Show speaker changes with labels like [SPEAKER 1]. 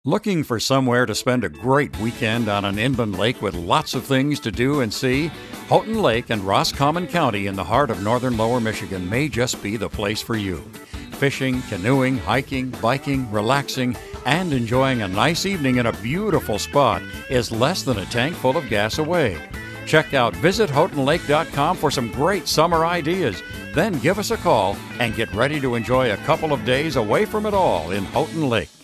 [SPEAKER 1] Looking for somewhere to spend a great weekend on an inland lake with lots of things to do and see? Houghton Lake and Roscommon County in the heart of northern Lower Michigan may just be the place for you. Fishing, canoeing, hiking, biking, relaxing, and enjoying a nice evening in a beautiful spot is less than a tank full of gas away. Check out visithoughtonlake.com for some great summer ideas. Then give us a call and get ready to enjoy a couple of days away from it all in Houghton Lake.